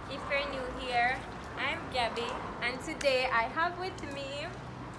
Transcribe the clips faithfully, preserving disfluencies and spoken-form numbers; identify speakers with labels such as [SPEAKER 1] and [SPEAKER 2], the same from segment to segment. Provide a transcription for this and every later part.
[SPEAKER 1] If you're new here, I'm Gabby, and today I have with me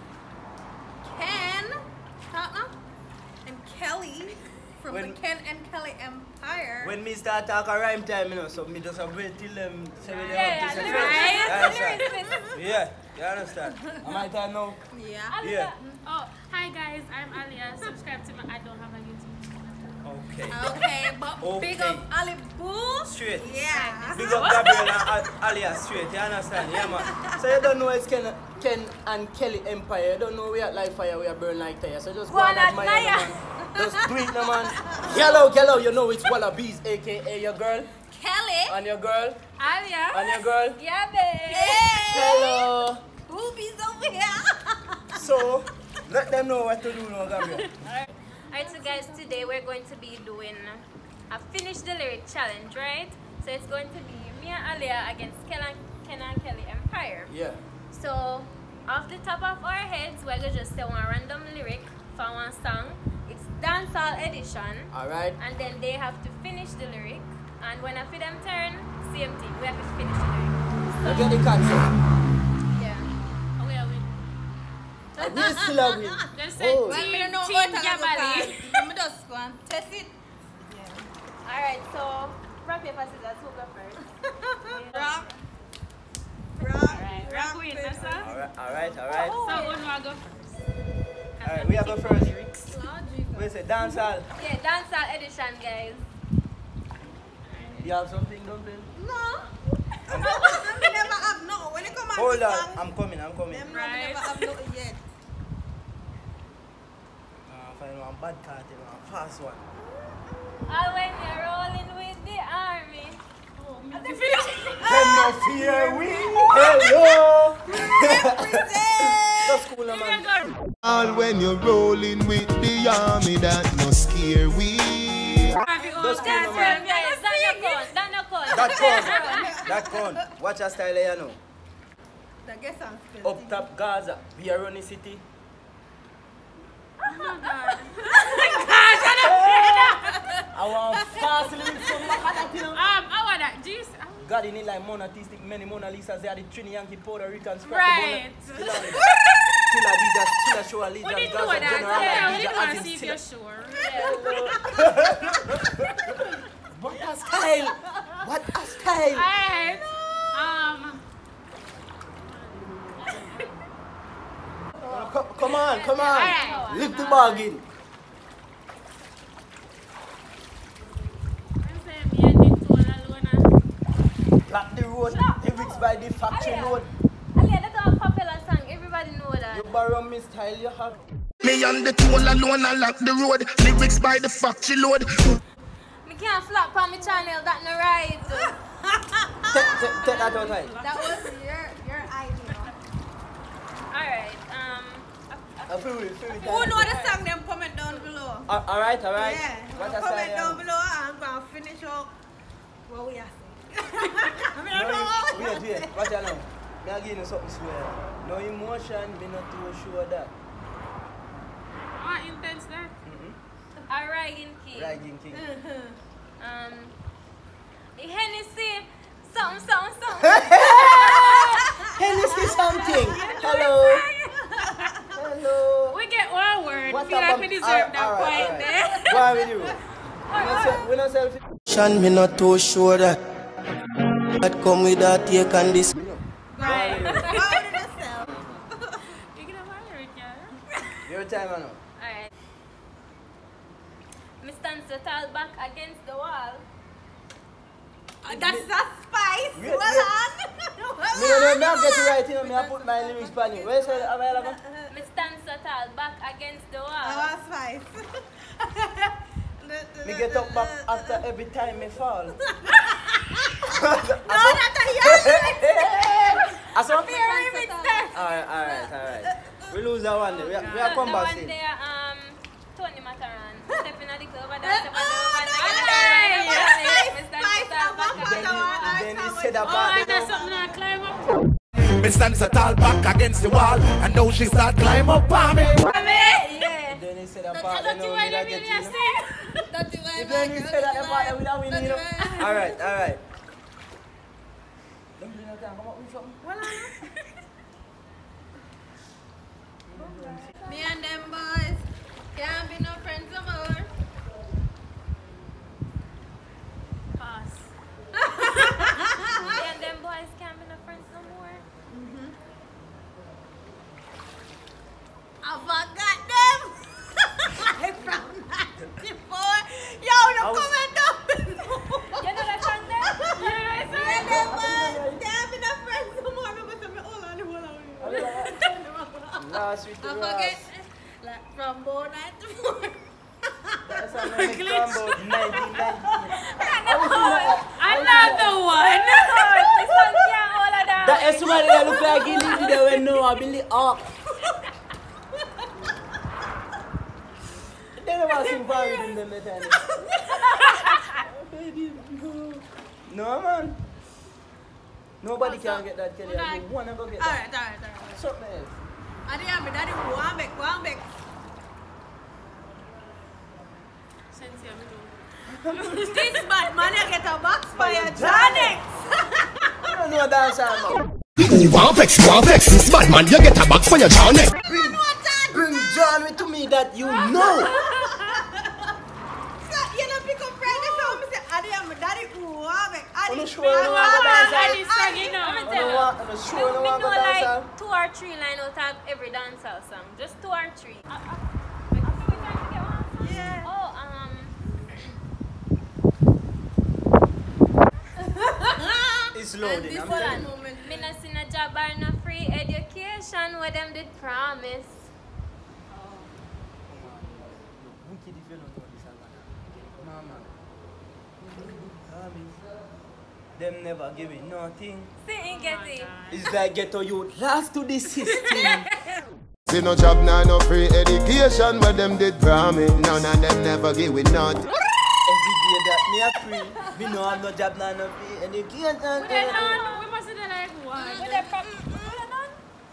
[SPEAKER 2] Ken. Uh-uh. And Kelly from
[SPEAKER 3] when,
[SPEAKER 2] the Ken and Kelly Empire.
[SPEAKER 3] When me start talk a rhyme time, you know, so me just wait till them say we
[SPEAKER 1] yeah,
[SPEAKER 3] have
[SPEAKER 1] yeah,
[SPEAKER 3] this
[SPEAKER 1] right?
[SPEAKER 3] Yeah, you understand? Am I time now?
[SPEAKER 2] Yeah.
[SPEAKER 3] Yeah.
[SPEAKER 4] Oh, hi guys, I'm Alia. Subscribe to my. I don't have a YouTube channel.
[SPEAKER 3] Okay.
[SPEAKER 2] Okay, but
[SPEAKER 3] Okay.
[SPEAKER 2] big up Ali Boo.
[SPEAKER 3] Straight.
[SPEAKER 2] Yeah.
[SPEAKER 3] Big up Gabriel and Alia straight, you understand? Yeah, man. So you don't know it's Ken, Ken and Kelly Empire. You don't know we at live fire, we are burn like tire. So just go,
[SPEAKER 1] Go
[SPEAKER 3] and
[SPEAKER 1] and
[SPEAKER 3] admire
[SPEAKER 1] admire.
[SPEAKER 3] them, man. Just do it, no, man. Hello, hello, you know it's Wallabies, aka your girl.
[SPEAKER 2] Kelly.
[SPEAKER 3] And your girl.
[SPEAKER 1] Alia.
[SPEAKER 3] And your girl.
[SPEAKER 1] Yeah, babe.
[SPEAKER 3] Hello.
[SPEAKER 2] Boobies over here.
[SPEAKER 3] So, let them know what to do now, Gabriel.
[SPEAKER 1] Alright, Alright, so guys, today we're going to be doing a finish the lyric challenge, right? So it's going to be me and Alia against Ken and, Ken and Kelly Empire.
[SPEAKER 3] Yeah.
[SPEAKER 1] So, off the top of our heads, we're going to just say one random lyric for one song. It's Dancehall edition.
[SPEAKER 3] Alright.
[SPEAKER 1] And then they have to finish the lyric. And when I feel them turn, same thing. We have to finish the lyric. So,
[SPEAKER 3] You get the concept.
[SPEAKER 1] yeah.
[SPEAKER 4] Oh, yeah, wait.
[SPEAKER 3] We still have it.
[SPEAKER 4] Just say
[SPEAKER 3] Oh.
[SPEAKER 2] Well,
[SPEAKER 4] team,
[SPEAKER 2] me don't know
[SPEAKER 4] team
[SPEAKER 2] what I'm
[SPEAKER 4] Gabby.
[SPEAKER 2] Let me just go and test it.
[SPEAKER 1] Alright, so rock, paper, scissors, who go first?
[SPEAKER 2] Rock. Rock.
[SPEAKER 4] Alright, rock with
[SPEAKER 2] paper.
[SPEAKER 4] us, huh?
[SPEAKER 3] Alright, alright, alright.
[SPEAKER 1] Oh.
[SPEAKER 4] So, who will go first?
[SPEAKER 3] Alright, we have go first.
[SPEAKER 2] Lord Jesus.
[SPEAKER 3] We say dancehall.
[SPEAKER 1] Yeah, Dancehall edition, guys.
[SPEAKER 3] You have something, Dumpling?
[SPEAKER 2] No. We never have no. When it come out
[SPEAKER 3] Hold
[SPEAKER 2] to
[SPEAKER 3] on,
[SPEAKER 2] song,
[SPEAKER 3] I'm coming, I'm coming.
[SPEAKER 2] them no, we
[SPEAKER 4] Right.
[SPEAKER 2] never have no yet.
[SPEAKER 3] Uh, find one bad cartel, one fast one.
[SPEAKER 1] And when you're rolling with the army.
[SPEAKER 4] Oh, me.
[SPEAKER 3] Them no fear we. Hello.
[SPEAKER 2] Represent.
[SPEAKER 3] That's cool, man.
[SPEAKER 5] All when you're rolling with the army, that no scare we.
[SPEAKER 3] That's cool,
[SPEAKER 1] That's
[SPEAKER 3] man.
[SPEAKER 1] right, guys. That no count. That no count.
[SPEAKER 3] That con, that con. Watch your style here, you know.
[SPEAKER 2] I guess I'm still
[SPEAKER 3] Up top Gaza, we are running city.
[SPEAKER 4] Oh, God.
[SPEAKER 3] I want fast lyrics from that, you know.
[SPEAKER 4] Um, I want that. Jeez.
[SPEAKER 3] God, you need like monotheistic, many Mona Lisas. They are the Trini Yankee, Puerto Rican, scrap
[SPEAKER 4] Right.
[SPEAKER 3] the bonnet. Still a leader, still a show a leader.
[SPEAKER 4] We didn't
[SPEAKER 3] Gaza
[SPEAKER 4] know that.
[SPEAKER 3] general,
[SPEAKER 4] Yeah, we
[SPEAKER 3] leader,
[SPEAKER 4] didn't want
[SPEAKER 3] as
[SPEAKER 4] to see
[SPEAKER 3] in
[SPEAKER 4] if
[SPEAKER 3] still
[SPEAKER 4] you're
[SPEAKER 3] a-
[SPEAKER 4] sure.
[SPEAKER 3] What a style! What a style!
[SPEAKER 4] Alright. Um,
[SPEAKER 3] Co- Come on, come on!
[SPEAKER 4] Alright.
[SPEAKER 3] Lift the bargain.
[SPEAKER 4] I'm saying me and the toll alone.
[SPEAKER 3] Block the road, lyrics by the factory
[SPEAKER 1] Alia.
[SPEAKER 3] road.
[SPEAKER 1] Alia, that's a popular song. Everybody know that.
[SPEAKER 3] You borrow me style, you have.
[SPEAKER 5] Me on the toll alone, I lock the road. Lyrics by the factory load.
[SPEAKER 1] Me can't flop on my channel. That no right.
[SPEAKER 3] Take, take, take that out, right?
[SPEAKER 2] That was your your idea.
[SPEAKER 1] Alright. Um.
[SPEAKER 3] I feel it, feel it.
[SPEAKER 2] Who know the song? Them comment down below.
[SPEAKER 3] Uh, alright, alright.
[SPEAKER 2] Yeah.
[SPEAKER 3] What
[SPEAKER 2] Them
[SPEAKER 3] a
[SPEAKER 2] comment
[SPEAKER 3] style.
[SPEAKER 2] down below. I'm gonna finish up what we are saying. I mean, I
[SPEAKER 3] No,
[SPEAKER 2] don't know what
[SPEAKER 3] you-
[SPEAKER 2] we
[SPEAKER 3] wait,
[SPEAKER 2] are
[SPEAKER 3] wait,
[SPEAKER 2] saying.
[SPEAKER 3] watch out now. Me I give you something swear. No emotion, me not too sure that.
[SPEAKER 4] How intense that?
[SPEAKER 3] Mm-hmm.
[SPEAKER 1] Alright, in key.
[SPEAKER 3] Riding king.
[SPEAKER 1] Um. Hennessy. Something, something, something.
[SPEAKER 3] Hennessy something. Hello. Hello.
[SPEAKER 4] We get one word.
[SPEAKER 3] What
[SPEAKER 4] Feel like
[SPEAKER 3] about-
[SPEAKER 4] we deserve
[SPEAKER 3] alright,
[SPEAKER 4] that
[SPEAKER 3] alright,
[SPEAKER 4] point
[SPEAKER 3] alright.
[SPEAKER 4] there.
[SPEAKER 3] Go on with you. We not sell- We not selfie.
[SPEAKER 6] Shan, me not too sure that that come with that take and this.
[SPEAKER 4] Right.
[SPEAKER 2] How did it sound?
[SPEAKER 4] You can have a lyric, yeah?
[SPEAKER 3] Your time, I know.
[SPEAKER 1] Alright. Me stand so tall back against the wall.
[SPEAKER 2] Uh, That's that spice.
[SPEAKER 3] Wait,
[SPEAKER 2] Well
[SPEAKER 3] wait.
[SPEAKER 2] on. Well
[SPEAKER 3] Me no know,
[SPEAKER 2] on.
[SPEAKER 3] me have get it right, you know, me have put my lyrics on you. Where is it available?
[SPEAKER 1] Me stand so tall back against the wall.
[SPEAKER 2] That was spice.
[SPEAKER 3] Me get up back after every time me fall.
[SPEAKER 2] No, that's a young.
[SPEAKER 3] I saw
[SPEAKER 1] Very big step.
[SPEAKER 3] Alright, alright, alright. We lose that one day. We, we are
[SPEAKER 1] The
[SPEAKER 3] come back
[SPEAKER 1] one
[SPEAKER 3] still.
[SPEAKER 1] there, um, Tony Mataran. Stepping at the club, over there, step on the
[SPEAKER 2] Oh,
[SPEAKER 1] over
[SPEAKER 2] no,
[SPEAKER 1] there.
[SPEAKER 2] no, no,
[SPEAKER 1] Alright,
[SPEAKER 2] no,
[SPEAKER 1] me stand
[SPEAKER 2] spice,
[SPEAKER 1] so tall
[SPEAKER 2] spice,
[SPEAKER 1] back
[SPEAKER 2] spice,
[SPEAKER 1] against the wall.
[SPEAKER 3] Then he said
[SPEAKER 4] Oh,
[SPEAKER 3] about
[SPEAKER 4] and
[SPEAKER 3] the
[SPEAKER 4] that's something I climb up.
[SPEAKER 5] Me stand so tall back against the wall, and now she start climb up on me.
[SPEAKER 1] Yeah.
[SPEAKER 3] Then he said
[SPEAKER 4] That's
[SPEAKER 3] about
[SPEAKER 4] not
[SPEAKER 3] the
[SPEAKER 4] the
[SPEAKER 3] no
[SPEAKER 4] way
[SPEAKER 3] me
[SPEAKER 4] they
[SPEAKER 3] that
[SPEAKER 4] really
[SPEAKER 3] get
[SPEAKER 4] are
[SPEAKER 3] you.
[SPEAKER 4] saying.
[SPEAKER 2] That's the way.
[SPEAKER 3] If then he said that the part that we don't win, you know. Alright, alright. can't come up with something.
[SPEAKER 2] Well, me and them boys can't be no friends no more.
[SPEAKER 4] Pass.
[SPEAKER 1] Me and them boys can't be no friends no more.
[SPEAKER 2] Mm-hmm. I forgot them. Like from ninety-four. Yo, no
[SPEAKER 3] I was-
[SPEAKER 2] comment down below.
[SPEAKER 1] You know that song there?
[SPEAKER 2] Me and them boys can't be no friends no more. Remember, tell me, hold on, hold on.
[SPEAKER 3] Last week,
[SPEAKER 2] I forget. Like from born ninety-four.
[SPEAKER 3] That's how I make about nineteen ninety.
[SPEAKER 4] Another one.
[SPEAKER 1] This song can't hold her down.
[SPEAKER 3] That is somebody that look like he lived there when no, I believe up. They never sing for in them that time. No man. Nobody can get that Kelly.
[SPEAKER 4] Well,
[SPEAKER 3] You wanna go get
[SPEAKER 2] Alright,
[SPEAKER 3] that?
[SPEAKER 2] alright, alright.
[SPEAKER 3] Something else.
[SPEAKER 2] I didn't have my daddy go on back, go on back.
[SPEAKER 4] Sense you, me do.
[SPEAKER 2] This bad man, you get a box for your Johnny.
[SPEAKER 3] I don't know dancehall man.
[SPEAKER 7] You want vex, you want vex. This bad man, you get a back for your journey.
[SPEAKER 3] Bring, bring John with to me that you know.
[SPEAKER 2] So, you know, pick up Friday, so I say, I didn't have my daddy go on back. I
[SPEAKER 3] I'm
[SPEAKER 2] didn't
[SPEAKER 3] sure you know
[SPEAKER 4] I
[SPEAKER 3] about
[SPEAKER 4] want
[SPEAKER 3] dancehall.
[SPEAKER 4] this song, you know.
[SPEAKER 3] I don't want, I'm
[SPEAKER 1] Me,
[SPEAKER 3] sure you know
[SPEAKER 1] me
[SPEAKER 3] about
[SPEAKER 1] know
[SPEAKER 3] dancehall.
[SPEAKER 1] like two or three line out of every dancehall song. Just two or three. Uh, uh, we trying to get one song?
[SPEAKER 2] Yeah.
[SPEAKER 1] Oh, um.
[SPEAKER 3] It's
[SPEAKER 2] And
[SPEAKER 3] loading.
[SPEAKER 2] this
[SPEAKER 3] I'm
[SPEAKER 2] is
[SPEAKER 3] telling
[SPEAKER 2] the
[SPEAKER 3] you.
[SPEAKER 2] moment.
[SPEAKER 1] Me not seen a job or no free education where them did promise.
[SPEAKER 3] Wicked if you don't know this song. Come on, man. Them never give it nothing.
[SPEAKER 1] See, ain't get it.
[SPEAKER 3] It's like ghetto youth last to the system.
[SPEAKER 5] See no job, now no free education, but them did promise. None of them never give it nothing.
[SPEAKER 3] Every day that me a free, me no have no job, now no free education.
[SPEAKER 4] We done none. We must have done like one.
[SPEAKER 1] With the prom- with the none?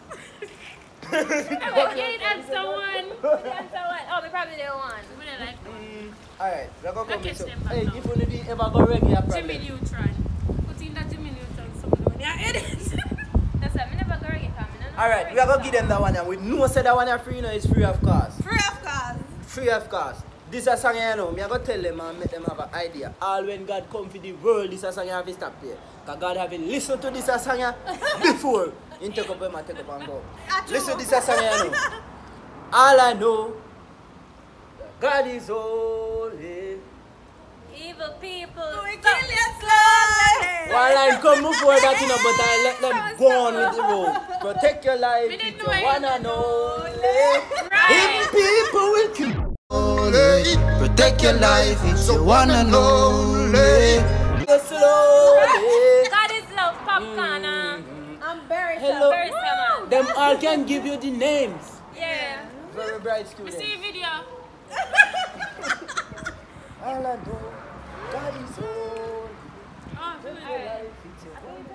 [SPEAKER 4] I will get it at someone.
[SPEAKER 1] With the answer one. Oh, we probably did one.
[SPEAKER 4] We done like
[SPEAKER 3] Mm, Alright, we're gonna come
[SPEAKER 4] Okay,
[SPEAKER 3] with some.
[SPEAKER 4] step back
[SPEAKER 3] Hey,
[SPEAKER 4] now.
[SPEAKER 3] if you need ever go reggae, a
[SPEAKER 4] Jimmy
[SPEAKER 3] problem.
[SPEAKER 4] Neutron. Put in that Jimmy Neutron somewhere. Yeah, it is.
[SPEAKER 1] That's why me never go reggae for me. No, no
[SPEAKER 3] Alright, we are gonna give them that one, and we know say that one are free, you know, it's free of cost.
[SPEAKER 2] Free of cost.
[SPEAKER 3] Free of cost. This is a song you know, me I go tell them and make them have an idea. All when God come for the world, this is a song you have to stop there. Because God have to listen to this a song you before you take up him and take up and go. Listen to this a song you know. All I know, God is holy.
[SPEAKER 1] Evil people.
[SPEAKER 2] We kill you slowly.
[SPEAKER 3] One line come before that, you know, but I let them go on with the road. Protect your life,
[SPEAKER 4] Me didn't
[SPEAKER 3] it's
[SPEAKER 4] know
[SPEAKER 3] your
[SPEAKER 4] it.
[SPEAKER 3] one and only.
[SPEAKER 4] Right.
[SPEAKER 3] If people will kill
[SPEAKER 6] Only protect your life, it's your one and only.
[SPEAKER 3] you slowly.
[SPEAKER 1] God is love, popcorn. uh,
[SPEAKER 2] I'm very
[SPEAKER 3] Hello.
[SPEAKER 1] Very man.
[SPEAKER 3] Them all can give you the names.
[SPEAKER 1] Yeah.
[SPEAKER 3] Very bright
[SPEAKER 4] We
[SPEAKER 3] students.
[SPEAKER 4] see video.
[SPEAKER 3] All I know, God is holy.
[SPEAKER 4] Oh, feel
[SPEAKER 3] Your
[SPEAKER 4] it.
[SPEAKER 3] life, it's your one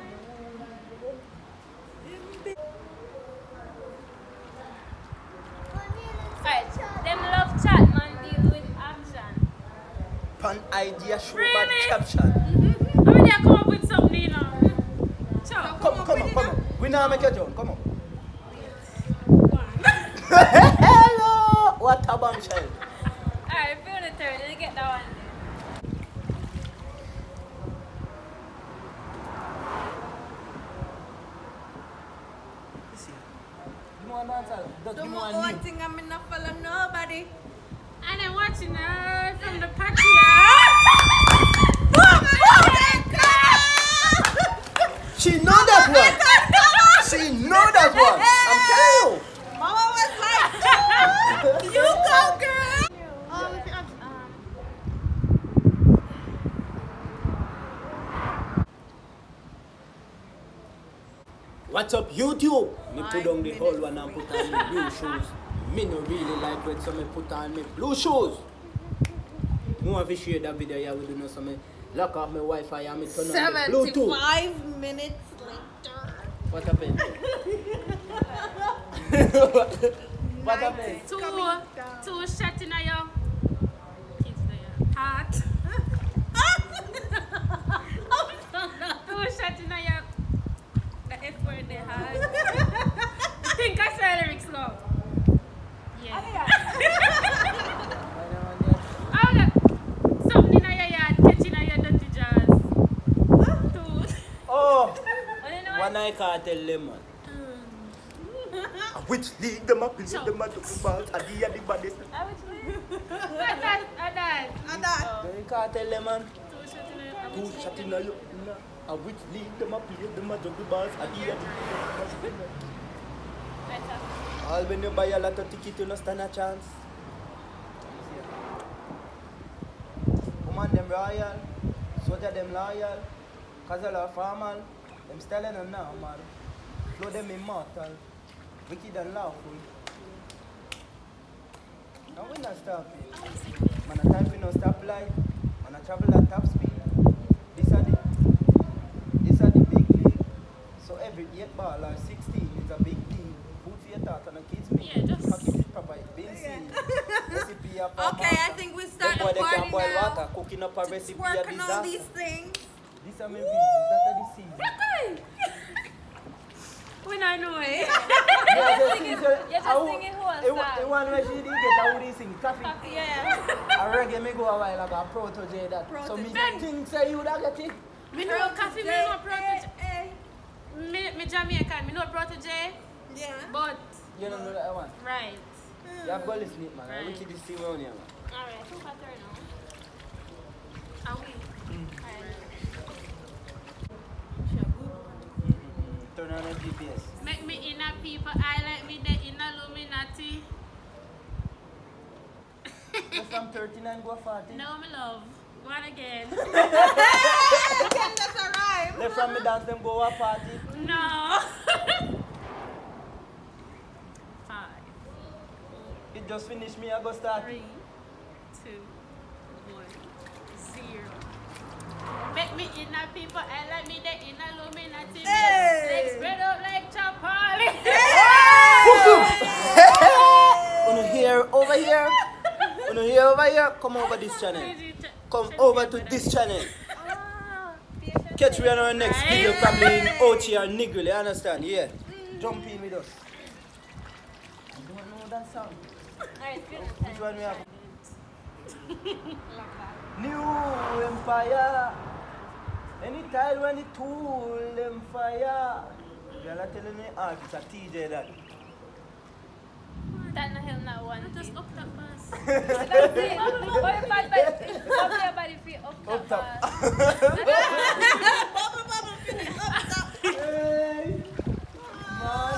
[SPEAKER 3] and
[SPEAKER 1] Alright, them love chat, man, deal with action.
[SPEAKER 3] Pan idea show
[SPEAKER 4] Really?
[SPEAKER 3] bad caption.
[SPEAKER 4] I mean, they come up with something, you know. Sure.
[SPEAKER 3] Come, come on, come on. We now make a jump. Come on. Hello. What a bombshell.
[SPEAKER 1] Alright, feel the turn. Let me get that one.
[SPEAKER 3] Listen. You want dancer? Just
[SPEAKER 2] The
[SPEAKER 3] give me
[SPEAKER 2] more
[SPEAKER 3] one
[SPEAKER 2] one
[SPEAKER 3] new.
[SPEAKER 2] thing I'm not follow nobody.
[SPEAKER 4] And I'm watching her from the patio.
[SPEAKER 2] Boom! Boom! Thank God!
[SPEAKER 3] She know that one. She know that one. I'm telling you.
[SPEAKER 2] Mama was like, you go, girl.
[SPEAKER 1] Oh, with the action. Um,
[SPEAKER 3] What's up, YouTube? Me put
[SPEAKER 2] Five
[SPEAKER 3] on the whole
[SPEAKER 2] minutes
[SPEAKER 3] one and put on my blue shoes. Me no really like when somebody put on me blue shoes. Me want to share that video here with you know something. Lock off my Wi-Fi and me turn on the Bluetooth.
[SPEAKER 2] seventy-five minutes later.
[SPEAKER 3] What happened? What happened?
[SPEAKER 4] Two,
[SPEAKER 2] Coming down.
[SPEAKER 4] two shots in your kids there. Heart. Two shots in your
[SPEAKER 3] And I can't tell them, man. Which league them up, lead them up to the balls, and the other bodies.
[SPEAKER 1] I which league?
[SPEAKER 4] Adan, Adan.
[SPEAKER 2] And that.
[SPEAKER 3] You can't tell them, man.
[SPEAKER 4] Two shot in a-
[SPEAKER 3] Two shot in a look. And which league them up, lead them up to the balls, and the other bodies.
[SPEAKER 1] Better.
[SPEAKER 3] All when you buy a lot of tickets, you don't stand a chance. Woman, them royal. Soldier, them loyal. Casual, formal. Them styling and normal. Flow them immortal. Wicked and lawful. And we not stopping. Man, a time for no stoplight. Man, a travel at top speed. This are the, this are the big league. So every eight ball or sixteen is a big deal. Food for your thought and a kid's meal.
[SPEAKER 4] Yeah, just-
[SPEAKER 3] Pack it proper, it's been seen. Recipe of a
[SPEAKER 2] Okay, I
[SPEAKER 3] master.
[SPEAKER 2] think we
[SPEAKER 3] Them
[SPEAKER 2] start
[SPEAKER 3] boy,
[SPEAKER 2] the
[SPEAKER 3] they can
[SPEAKER 2] party
[SPEAKER 3] boil
[SPEAKER 2] now.
[SPEAKER 3] water. Cooking up a recipe a
[SPEAKER 2] Working on
[SPEAKER 3] disaster.
[SPEAKER 2] these things.
[SPEAKER 3] This are my business. That are the season.
[SPEAKER 4] When I know it.
[SPEAKER 3] Yeah, just sing it.
[SPEAKER 1] You're just singing whole
[SPEAKER 3] It
[SPEAKER 1] song.
[SPEAKER 3] one where she did get how they sing coffee.
[SPEAKER 1] Yeah.
[SPEAKER 3] A reggae me go a while ago, a protege that. So me
[SPEAKER 2] Protege.
[SPEAKER 3] think say you da get it.
[SPEAKER 4] Me know coffee, me know
[SPEAKER 2] Eh,
[SPEAKER 4] protege.
[SPEAKER 2] eh.
[SPEAKER 4] Me, me Jamaican, me know protege.
[SPEAKER 2] Yeah.
[SPEAKER 4] But,
[SPEAKER 3] You don't know that one.
[SPEAKER 4] right.
[SPEAKER 3] You have to listen it, man. I
[SPEAKER 4] Right.
[SPEAKER 3] wicked this thing around here, man.
[SPEAKER 1] Alright, who got her now?
[SPEAKER 4] Are we?
[SPEAKER 1] Alright.
[SPEAKER 3] Turn on the G P S.
[SPEAKER 4] Make me inner people, I like me the inner Illuminati.
[SPEAKER 3] Go from thirty-nine go forty.
[SPEAKER 4] No, me love. Go on again.
[SPEAKER 2] Can that's a rhyme.
[SPEAKER 3] Left from me dance them go a party.
[SPEAKER 4] No. Five,
[SPEAKER 3] It just finish me, I go start.
[SPEAKER 4] three, two, one, zero. Make me inner people, I like me the inner Illuminati.
[SPEAKER 2] Hey.
[SPEAKER 4] Legs spread out like chapali.
[SPEAKER 3] Uno here, over here. Uno here, over here. Come over this channel. Come over to this channel.
[SPEAKER 1] Ah,
[SPEAKER 3] Catch me on our next video, probably in Ochi or Niggle, you understand? Yeah. Jump in with us. You don't know that song?
[SPEAKER 1] Alright, feel the
[SPEAKER 3] Which
[SPEAKER 1] time.
[SPEAKER 3] one we have? New Empire. Anytime when the tool them fire. You're not telling me, ah, it's a T J that.
[SPEAKER 1] That no hell not one.
[SPEAKER 4] Just up that bus.
[SPEAKER 1] That's it. Oh, your bad body. Up your body feel up
[SPEAKER 3] Up top.
[SPEAKER 1] top.
[SPEAKER 2] Bubble, bubble, finish. Up, top.
[SPEAKER 3] Hey, man.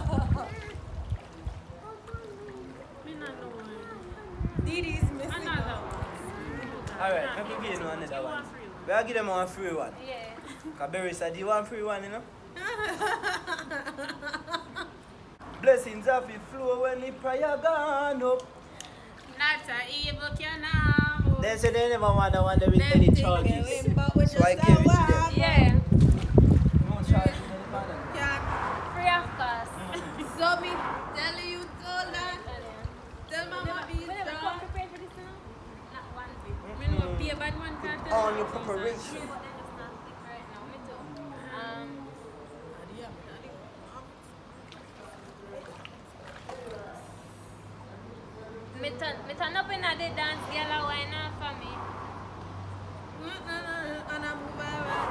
[SPEAKER 4] Me not know one.
[SPEAKER 2] Didi's missing.
[SPEAKER 4] Another one.
[SPEAKER 3] Alright, let me give you another
[SPEAKER 4] You
[SPEAKER 3] one.
[SPEAKER 4] want free one?
[SPEAKER 3] We are give them one free one.
[SPEAKER 1] Yeah.
[SPEAKER 3] Because Berry said, do you want free one, you know? Blessings have it flow when the prayer gone up.
[SPEAKER 4] Not a evil can harm.
[SPEAKER 3] They say they never want the one that with any charges. So I gave it to them.
[SPEAKER 1] Yeah.
[SPEAKER 3] You won't charge me any man.
[SPEAKER 1] Free of cost.
[SPEAKER 2] So me tell you told that. Tell mama be
[SPEAKER 1] Whenever you
[SPEAKER 2] strong.
[SPEAKER 1] come prepared for this now? Not one bit.
[SPEAKER 4] Me know pay bad man can't tell
[SPEAKER 3] On
[SPEAKER 4] me.
[SPEAKER 3] your preparation.
[SPEAKER 1] But then just not thick right now. Me too. Um, me turn, me turn up in the dance, girl, a wine up for me.
[SPEAKER 2] And I move around.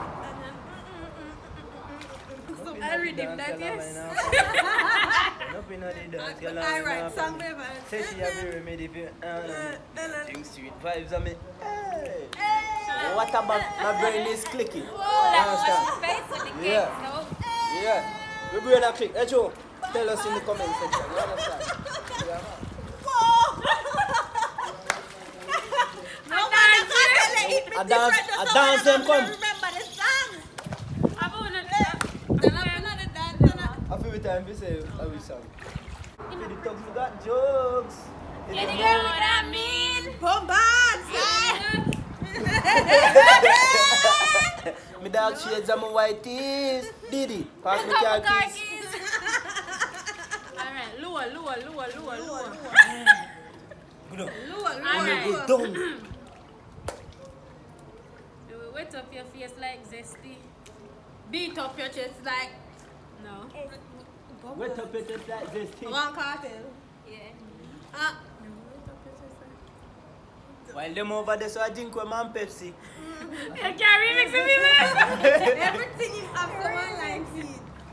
[SPEAKER 2] So I redeem that, yes.
[SPEAKER 3] Up in the dance, girl,
[SPEAKER 2] I write song never.
[SPEAKER 3] say she have the remedy for uh, think sweet vibes. I mean, hey. What about my brain is clicking? You
[SPEAKER 1] Like,
[SPEAKER 3] understand?
[SPEAKER 1] wash your face with the cake,
[SPEAKER 3] Yeah.
[SPEAKER 1] so.
[SPEAKER 3] Yeah. We brain a click. Hey, Joe, tell us in the comment section. You understand? Yeah, man. A dance, a dance them come.
[SPEAKER 2] Remember the song.
[SPEAKER 4] I wanna
[SPEAKER 2] Then I'm gonna dance. and I-
[SPEAKER 3] Every time we say how we song. For the thugs who got jokes.
[SPEAKER 1] You know what I mean?
[SPEAKER 2] Bombard,
[SPEAKER 3] Me dark shades and my white tees. Diddy, pass me car
[SPEAKER 1] Couple car
[SPEAKER 3] keys.
[SPEAKER 1] keys.
[SPEAKER 4] Alright, lower, lower, lower, lower, lower.
[SPEAKER 3] Good on.
[SPEAKER 2] Lua,
[SPEAKER 4] Alright.
[SPEAKER 3] Go down.
[SPEAKER 4] You will wet up your face like zesty.
[SPEAKER 2] beat up your chest like
[SPEAKER 4] No.
[SPEAKER 3] Wet up it up like this thing.
[SPEAKER 2] one cartel.
[SPEAKER 1] Yeah.
[SPEAKER 2] Ah,
[SPEAKER 3] While them over there, so I drink with man Pepsi.
[SPEAKER 4] You can't remix it, people.
[SPEAKER 2] everything is up someone likes it.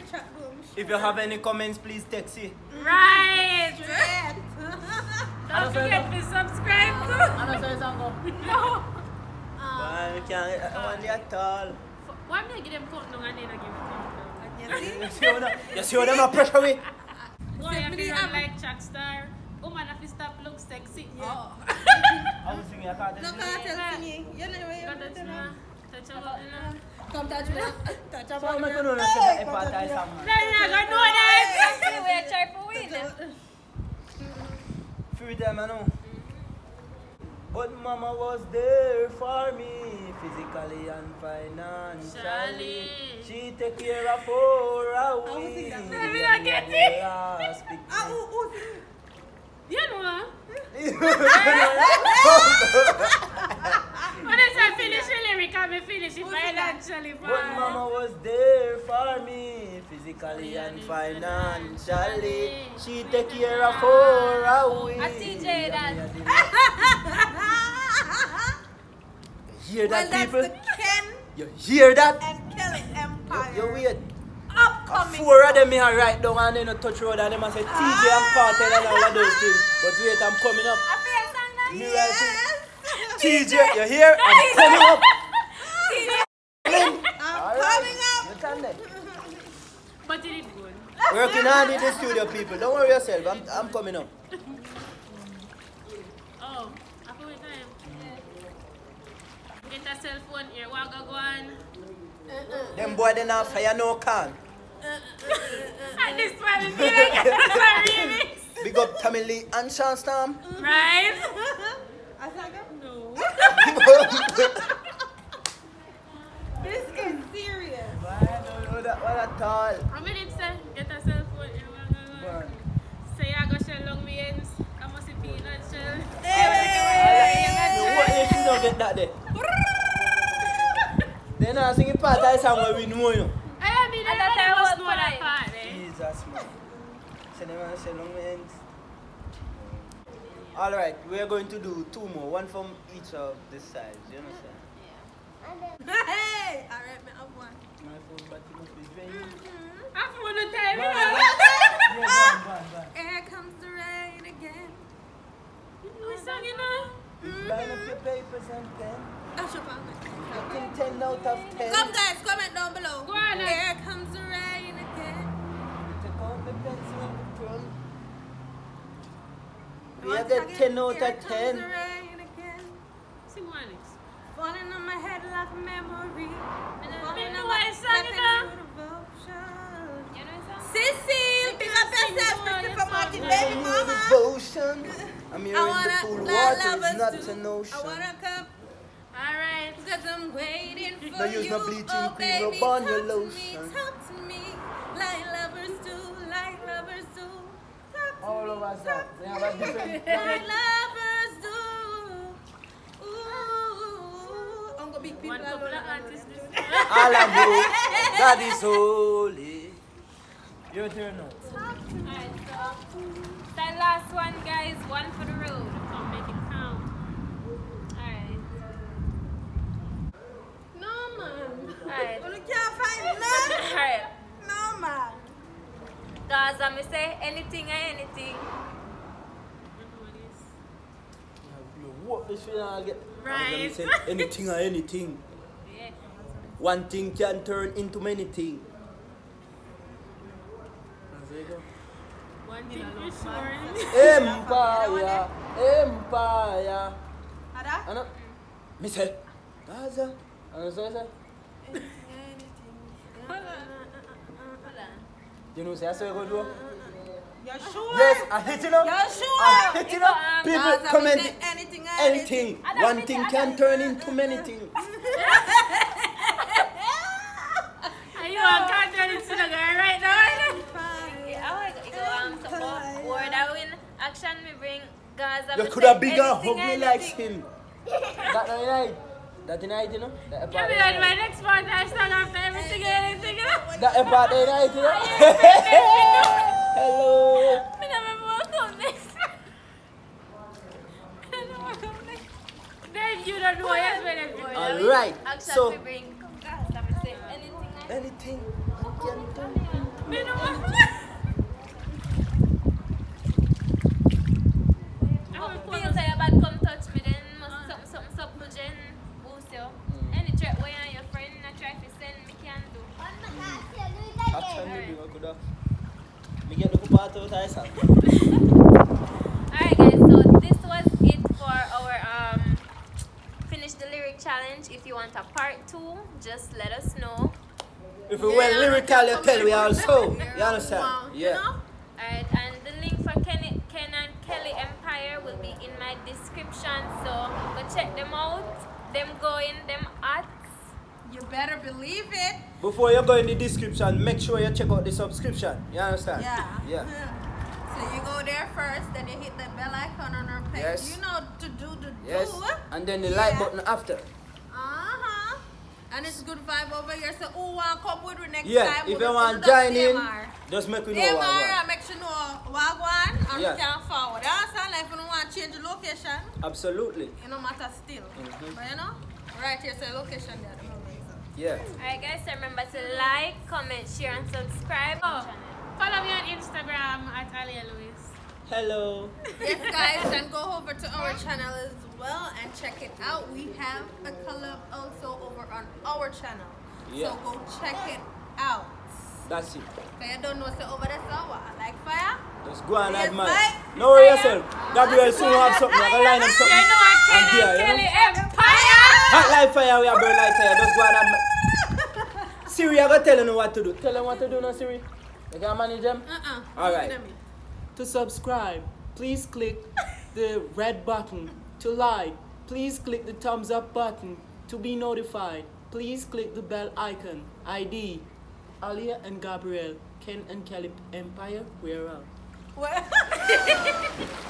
[SPEAKER 2] chat room.
[SPEAKER 3] If you have any comments, please text it.
[SPEAKER 1] Right.
[SPEAKER 2] Straight.
[SPEAKER 1] Don't forget to subscribe too. No.
[SPEAKER 3] But I can't, I want it at all.
[SPEAKER 4] Why me I give them countdown and then I give it countdown?
[SPEAKER 3] You see how them- you see how them are pressure me?
[SPEAKER 4] Boy, I feel like Chuck Star. Woman, if you stop look sexy. Oh.
[SPEAKER 3] I was singing, I can't
[SPEAKER 2] No
[SPEAKER 3] tell you.
[SPEAKER 2] cartel singing. You know where
[SPEAKER 4] Got
[SPEAKER 2] you're
[SPEAKER 4] touch me. Touch a button.
[SPEAKER 2] Come touch me. Touch a
[SPEAKER 3] So I'm
[SPEAKER 2] button.
[SPEAKER 3] going to say that if I tie some.
[SPEAKER 4] No, you're not gonna know that.
[SPEAKER 1] We're try for win.
[SPEAKER 3] Few time I know. But mama was there for me, physically and financially.
[SPEAKER 4] Charlie.
[SPEAKER 3] She take care of her away.
[SPEAKER 4] Let me not get it.
[SPEAKER 2] Ah, ooh, ooh, sing.
[SPEAKER 4] You know, when I say finish the lyric, I may finish it financially.
[SPEAKER 3] But mama was there for me, physically and financially. She take care of her away.
[SPEAKER 1] A T J that.
[SPEAKER 3] You hear
[SPEAKER 2] Well,
[SPEAKER 3] that,
[SPEAKER 2] that's
[SPEAKER 3] people?
[SPEAKER 2] the Ken
[SPEAKER 3] You hear that?
[SPEAKER 2] and Kelly Empire.
[SPEAKER 3] You wait.
[SPEAKER 2] Upcoming.
[SPEAKER 3] Four of them here right down and they no touch road and them a say T J and Cartel and all of those things. But wait, I'm coming up.
[SPEAKER 1] A fair song now.
[SPEAKER 3] Me right here.
[SPEAKER 2] Yes.
[SPEAKER 3] T J, you hear? I'm coming up.
[SPEAKER 2] I'm
[SPEAKER 3] Alright.
[SPEAKER 2] coming up.
[SPEAKER 3] You can then.
[SPEAKER 4] But it is good.
[SPEAKER 3] Working hard in the studio, people. Don't worry yourself. I'm, I'm coming up.
[SPEAKER 4] Oh, after we time. Get a cell phone here. What go on?
[SPEAKER 3] Them boy they not fire no can.
[SPEAKER 4] And this one is like a remix.
[SPEAKER 3] Big up Tammy Lee and Sean Storm.
[SPEAKER 4] Right?
[SPEAKER 2] I said,
[SPEAKER 4] No.
[SPEAKER 2] this is serious.
[SPEAKER 3] I don't know that one at all.
[SPEAKER 4] I mean, it's a get a cell phone here. What go on? Say I go shell long me ends. I must be peanut shell.
[SPEAKER 3] No, what if you don't get that there? Then I sing a part of the song where we know, you know.
[SPEAKER 4] I mean, I
[SPEAKER 1] And that's
[SPEAKER 4] don't
[SPEAKER 1] how
[SPEAKER 4] must
[SPEAKER 1] it
[SPEAKER 4] know
[SPEAKER 1] was
[SPEAKER 4] that
[SPEAKER 1] for
[SPEAKER 4] part, eh?
[SPEAKER 3] Jesus, man. So they want to say long ends. Alright, we are going to do two more, one from each of the sides, you understand?
[SPEAKER 2] Hey, alright, me have one.
[SPEAKER 3] My phone battery must be draining.
[SPEAKER 4] I feel the time,
[SPEAKER 3] Go
[SPEAKER 4] you
[SPEAKER 3] on,
[SPEAKER 4] know.
[SPEAKER 3] yeah, go on, go on, go on.
[SPEAKER 2] Here comes the rain again.
[SPEAKER 4] What song, you know?
[SPEAKER 3] Line up your papers and pen.
[SPEAKER 2] I should find
[SPEAKER 3] Getting ten out of ten.
[SPEAKER 2] Come guys, comment down below.
[SPEAKER 4] Go on, eh?
[SPEAKER 2] Here comes the rain again.
[SPEAKER 3] Take out the pencil and the pen. We
[SPEAKER 2] Once
[SPEAKER 3] are the
[SPEAKER 2] again,
[SPEAKER 3] ten out
[SPEAKER 2] here
[SPEAKER 3] of
[SPEAKER 2] comes
[SPEAKER 3] ten.
[SPEAKER 2] the rain again.
[SPEAKER 4] Sing one, Alex.
[SPEAKER 2] Falling on my head like memory. Falling
[SPEAKER 4] know
[SPEAKER 2] on
[SPEAKER 4] what
[SPEAKER 2] my
[SPEAKER 4] song
[SPEAKER 2] like
[SPEAKER 4] it
[SPEAKER 2] a
[SPEAKER 4] is?
[SPEAKER 2] new devotion.
[SPEAKER 1] You know the song?
[SPEAKER 2] Cecile, big up yourself,
[SPEAKER 4] Sing
[SPEAKER 2] Christopher
[SPEAKER 4] one,
[SPEAKER 2] Martin,
[SPEAKER 4] yes,
[SPEAKER 2] baby
[SPEAKER 3] New
[SPEAKER 2] mama.
[SPEAKER 3] devotion. I'm here
[SPEAKER 2] I
[SPEAKER 3] in the
[SPEAKER 2] wanna
[SPEAKER 3] pool.
[SPEAKER 2] let
[SPEAKER 3] Water
[SPEAKER 2] lovers
[SPEAKER 3] is not
[SPEAKER 2] do.
[SPEAKER 3] an ocean.
[SPEAKER 2] I wanna come,
[SPEAKER 4] Alright.
[SPEAKER 2] cause I'm waiting for
[SPEAKER 3] No use
[SPEAKER 2] you.
[SPEAKER 3] no bleaching
[SPEAKER 2] Oh,
[SPEAKER 3] cream, no
[SPEAKER 2] baby,
[SPEAKER 3] Barney
[SPEAKER 2] talk to me,
[SPEAKER 3] lotion.
[SPEAKER 2] talk to me, like lovers do, like lovers do. Talk to
[SPEAKER 3] All
[SPEAKER 2] me,
[SPEAKER 3] of us
[SPEAKER 2] talk
[SPEAKER 3] are. We have a different.
[SPEAKER 2] like lovers do. Ooh, I'm gonna be people
[SPEAKER 4] One couple of
[SPEAKER 2] alone.
[SPEAKER 4] artists this
[SPEAKER 3] All of you, God is holy. Your turn now.
[SPEAKER 1] Alright, so that last one, guys. One for the road.
[SPEAKER 4] Come make it count.
[SPEAKER 1] Alright.
[SPEAKER 2] No man.
[SPEAKER 1] Alright.
[SPEAKER 2] You can't find none.
[SPEAKER 1] Alright.
[SPEAKER 2] No man.
[SPEAKER 1] Guys, I'm gonna say anything or anything.
[SPEAKER 3] What this thing I get?
[SPEAKER 4] Right.
[SPEAKER 3] I'm saying anything or anything.
[SPEAKER 1] Yeah.
[SPEAKER 3] One thing can turn into many things.
[SPEAKER 4] One thing for sure.
[SPEAKER 3] Empire, empire.
[SPEAKER 2] Ada?
[SPEAKER 3] Ano? Me say, Gaza. Ano say say? You know say I say go do.
[SPEAKER 2] You sure?
[SPEAKER 3] Yes, I hit it up.
[SPEAKER 2] You sure?
[SPEAKER 3] I hit it up. People
[SPEAKER 2] Gaza, we
[SPEAKER 3] comment
[SPEAKER 2] say anything or
[SPEAKER 3] anything. One thing can turn into many things.
[SPEAKER 4] And you want to turn it to the girl right now?
[SPEAKER 1] Yeah, I want to go um, support word I win. Action me bring Gaza.
[SPEAKER 3] You
[SPEAKER 1] me
[SPEAKER 3] could
[SPEAKER 1] say
[SPEAKER 3] have bigger
[SPEAKER 1] anything,
[SPEAKER 3] hug me like
[SPEAKER 1] anything.
[SPEAKER 3] him. That not right. That night, you know. That
[SPEAKER 4] Give me that my next part. I stand after everything and anything. You know?
[SPEAKER 3] That part night, you know. Hello.
[SPEAKER 1] Me never walk on this. Me never walk on this.
[SPEAKER 4] Then you don't know yes when it's
[SPEAKER 1] Word
[SPEAKER 3] All
[SPEAKER 1] I win.
[SPEAKER 3] right,
[SPEAKER 1] Action
[SPEAKER 3] so-
[SPEAKER 1] me bring Gaza. Me say anything.
[SPEAKER 3] Anything.
[SPEAKER 4] Me no want.
[SPEAKER 1] Feel say your bad come touch me then must something something something gen boost you. Any threat way on your friend I try to send me can do.
[SPEAKER 3] Actually, we could have. Me get the part out of myself.
[SPEAKER 1] Alright guys, so this was it for our um finish the lyric challenge. If you want a part two, just let us know.
[SPEAKER 3] If we went lyrical, you tell we also. You understand? Yeah.
[SPEAKER 1] Alright, and the link for Ken, Ken and Kelly Empire will be in my description. So go check them out. Them going, them at.
[SPEAKER 2] You better believe it.
[SPEAKER 3] Before you go in the description, make sure you check out the subscription. You understand?
[SPEAKER 2] Yeah.
[SPEAKER 3] Yeah.
[SPEAKER 2] So you go there first, then you hit the bell icon on our page.
[SPEAKER 3] Yes.
[SPEAKER 2] You know to do the
[SPEAKER 3] Yes.
[SPEAKER 2] do.
[SPEAKER 3] And then the
[SPEAKER 2] Yeah.
[SPEAKER 3] like button after.
[SPEAKER 2] Uh-huh. And it's good vibe over here. So who want come with we next
[SPEAKER 3] Yeah.
[SPEAKER 2] time?
[SPEAKER 3] If
[SPEAKER 2] we
[SPEAKER 3] you
[SPEAKER 2] will
[SPEAKER 3] want
[SPEAKER 2] do
[SPEAKER 3] to join
[SPEAKER 2] the
[SPEAKER 3] in,
[SPEAKER 2] D M R.
[SPEAKER 3] just make me know
[SPEAKER 2] D M
[SPEAKER 3] what
[SPEAKER 2] R
[SPEAKER 3] I want.
[SPEAKER 2] make sure know Wagwan and
[SPEAKER 3] Yeah.
[SPEAKER 2] we can forward. You understand? Like if you don't want to change the location,
[SPEAKER 3] Absolutely.
[SPEAKER 2] it no matter still.
[SPEAKER 3] Mhm.
[SPEAKER 2] But you know, right here say location there at the moment. So.
[SPEAKER 3] Yeah.
[SPEAKER 1] Alright guys, so remember to like, comment, share and subscribe.
[SPEAKER 4] Oh, follow me on Instagram at Alia Lewis.
[SPEAKER 3] Hello.
[SPEAKER 2] Yes, guys, and go over to our channel as well and check it out. We have a collab also over on our channel.
[SPEAKER 3] Yeah.
[SPEAKER 2] So go check it out.
[SPEAKER 3] That's it.
[SPEAKER 2] So you don't know, so over there, so what? Like fire?
[SPEAKER 3] Just go and
[SPEAKER 2] Yes,
[SPEAKER 3] admire.
[SPEAKER 2] bye.
[SPEAKER 3] No worry yourself. Gabriel soon have something. I'm going to line up something.
[SPEAKER 4] You know what,
[SPEAKER 3] And
[SPEAKER 4] Ken
[SPEAKER 3] here,
[SPEAKER 4] and
[SPEAKER 3] you
[SPEAKER 4] Kelly
[SPEAKER 3] know?
[SPEAKER 4] Empire.
[SPEAKER 3] Hot like fire, we are burn like fire. Just go and admire. Siri, I'm going to tell you what to do. Tell them what to do now, Siri. You can manage them?
[SPEAKER 2] Uh-uh.
[SPEAKER 3] All right.
[SPEAKER 2] Look at me.
[SPEAKER 8] To subscribe, please click the red button. To like, please click the thumbs up button. To be notified, please click the bell icon. I D, Alia and Gabriel, Ken and Kelly Empire, we're out.
[SPEAKER 2] Well-